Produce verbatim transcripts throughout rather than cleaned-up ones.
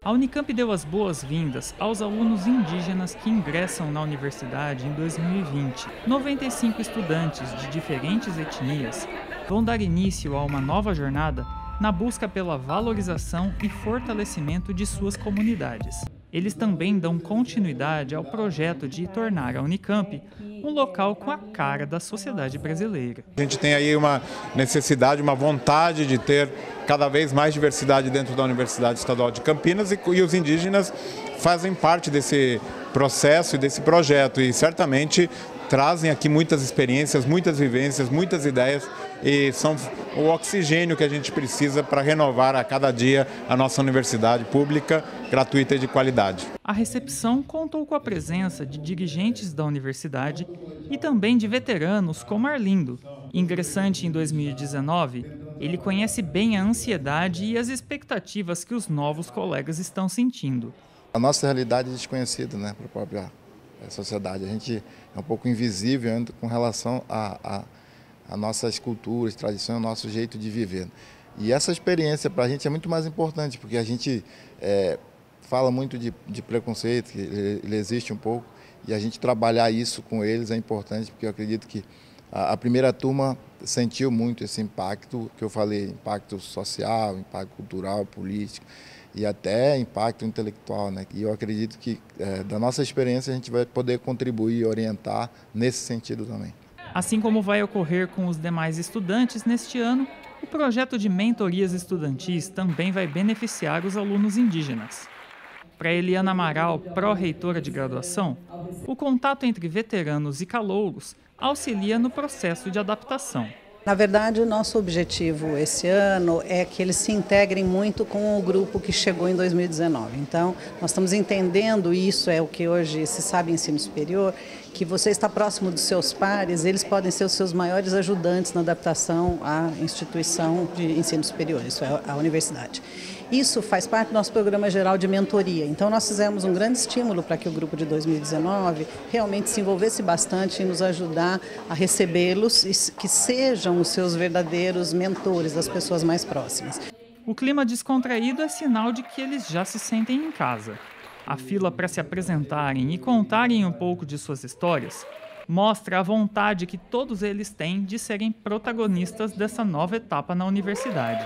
A Unicamp deu as boas-vindas aos alunos indígenas que ingressam na universidade em dois mil e vinte. noventa e cinco estudantes de diferentes etnias vão dar início a uma nova jornada na busca pela valorização e fortalecimento de suas comunidades. Eles também dão continuidade ao projeto de tornar a Unicamp um local com a cara da sociedade brasileira. A gente tem aí uma necessidade, uma vontade de ter cada vez mais diversidade dentro da Universidade Estadual de Campinas e, e os indígenas fazem parte desse processo e desse projeto e certamente trazem aqui muitas experiências, muitas vivências, muitas ideias e são o oxigênio que a gente precisa para renovar a cada dia a nossa universidade pública, gratuita e de qualidade. A recepção contou com a presença de dirigentes da universidade e também de veteranos como Arlindo. Ingressante em dois mil e dezenove, ele conhece bem a ansiedade e as expectativas que os novos colegas estão sentindo. A nossa realidade é desconhecida, né, para a própria sociedade. A gente é um pouco invisível com relação a, a, a nossas culturas, tradições, ao nosso jeito de viver. E essa experiência para a gente é muito mais importante, porque a gente é, fala muito de, de preconceito, que ele, ele existe um pouco, e a gente trabalhar isso com eles é importante, porque eu acredito que a, a primeira turma sentiu muito esse impacto, que eu falei, impacto social, impacto cultural, político, e até impacto intelectual, né? E eu acredito que é, da nossa experiência a gente vai poder contribuir e orientar nesse sentido também. Assim como vai ocorrer com os demais estudantes neste ano, o projeto de mentorias estudantis também vai beneficiar os alunos indígenas. Para Eliana Amaral, pró-reitora de graduação, o contato entre veteranos e calouros auxilia no processo de adaptação. Na verdade, o nosso objetivo esse ano é que eles se integrem muito com o grupo que chegou em dois mil e dezenove. Então, nós estamos entendendo, e isso é o que hoje se sabe em ensino superior, que você está próximo dos seus pares, eles podem ser os seus maiores ajudantes na adaptação à instituição de ensino superior, isso é a universidade. Isso faz parte do nosso programa geral de mentoria. Então, nós fizemos um grande estímulo para que o grupo de dois mil e dezenove realmente se envolvesse bastante em nos ajudar a recebê-los e que sejam os seus verdadeiros mentores, das pessoas mais próximas. O clima descontraído é sinal de que eles já se sentem em casa. A fila para se apresentarem e contarem um pouco de suas histórias mostra a vontade que todos eles têm de serem protagonistas dessa nova etapa na universidade.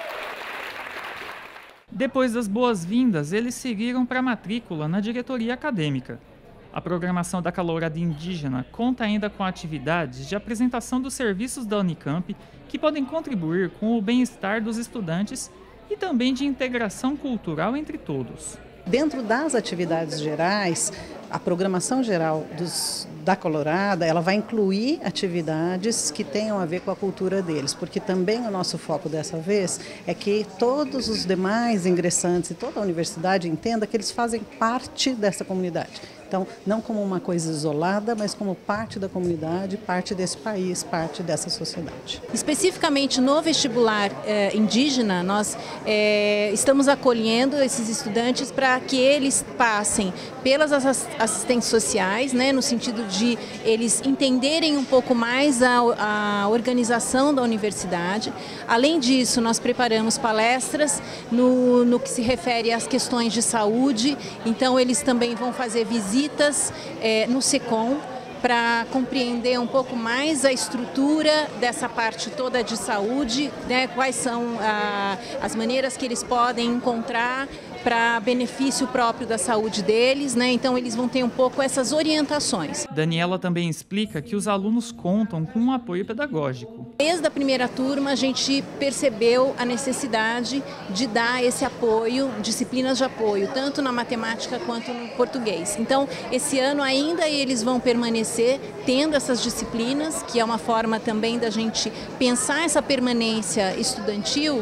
Depois das boas-vindas, eles seguiram para a matrícula na diretoria acadêmica. A programação da Calourada Indígena conta ainda com atividades de apresentação dos serviços da Unicamp que podem contribuir com o bem-estar dos estudantes e também de integração cultural entre todos. Dentro das atividades gerais, a programação geral dos, da Calourada, ela vai incluir atividades que tenham a ver com a cultura deles, porque também o nosso foco dessa vez é que todos os demais ingressantes e toda a universidade entenda que eles fazem parte dessa comunidade. Então, não como uma coisa isolada, mas como parte da comunidade, parte desse país, parte dessa sociedade. Especificamente no vestibular eh, indígena, nós eh, estamos acolhendo esses estudantes para que eles passem pelas assistentes sociais, né, no sentido de eles entenderem um pouco mais a, a organização da universidade. Além disso, nós preparamos palestras no, no que se refere às questões de saúde, então eles também vão fazer visitas visitas é, no SECOM para compreender um pouco mais a estrutura dessa parte toda de saúde, né, quais são a, as maneiras que eles podem encontrar para benefício próprio da saúde deles, né? Então eles vão ter um pouco essas orientações. Daniela também explica que os alunos contam com um apoio pedagógico. Desde a primeira turma a gente percebeu a necessidade de dar esse apoio, disciplinas de apoio, tanto na matemática quanto no português. Então esse ano ainda eles vão permanecer tendo essas disciplinas, que é uma forma também da gente pensar essa permanência estudantil,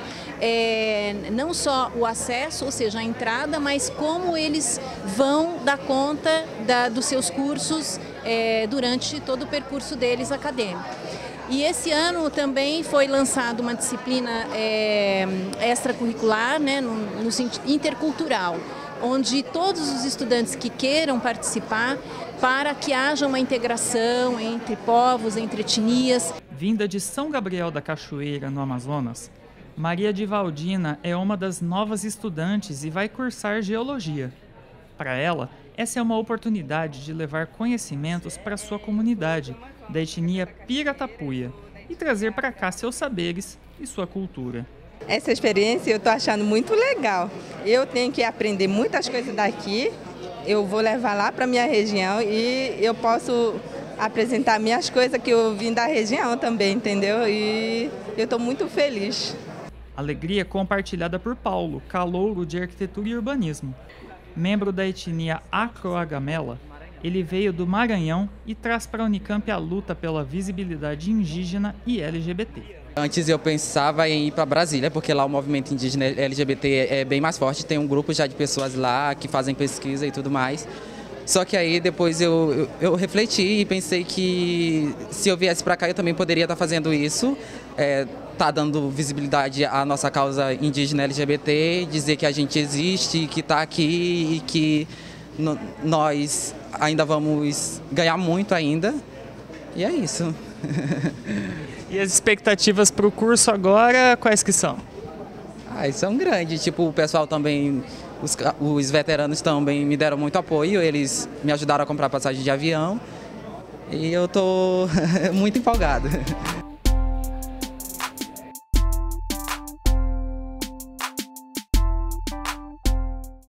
é, não só o acesso, ou seja, a entrada, mas como eles vão dar conta da, dos seus cursos é, durante todo o percurso deles acadêmico. E esse ano também foi lançada uma disciplina é, extracurricular, né, no, no sentido intercultural, onde todos os estudantes que queiram participar, para que haja uma integração entre povos, entre etnias. Vinda de São Gabriel da Cachoeira, no Amazonas, Maria Divaldina é uma das novas estudantes e vai cursar Geologia. Para ela, essa é uma oportunidade de levar conhecimentos para sua comunidade, da etnia Piratapuia, e trazer para cá seus saberes e sua cultura. Essa experiência eu estou achando muito legal. Eu tenho que aprender muitas coisas daqui, eu vou levar lá para a minha região e eu posso apresentar minhas coisas que eu vim da região também, entendeu? E eu estou muito feliz. Alegria compartilhada por Paulo, calouro de Arquitetura e Urbanismo. Membro da etnia Acroagamela, ele veio do Maranhão e traz para a Unicamp a luta pela visibilidade indígena e L G B T. Antes eu pensava em ir para Brasília, porque lá o movimento indígena L G B T é bem mais forte, tem um grupo já de pessoas lá que fazem pesquisa e tudo mais. Só que aí depois eu, eu, eu refleti e pensei que se eu viesse para cá eu também poderia estar fazendo isso, é, tá dando visibilidade à nossa causa indígena L G B T, dizer que a gente existe, que está aqui e que no, nós ainda vamos ganhar muito ainda. E é isso. E as expectativas para o curso agora, quais que são? Ah, são grandes, tipo, o pessoal também, os, os veteranos também me deram muito apoio, eles me ajudaram a comprar passagem de avião e eu tô muito empolgado.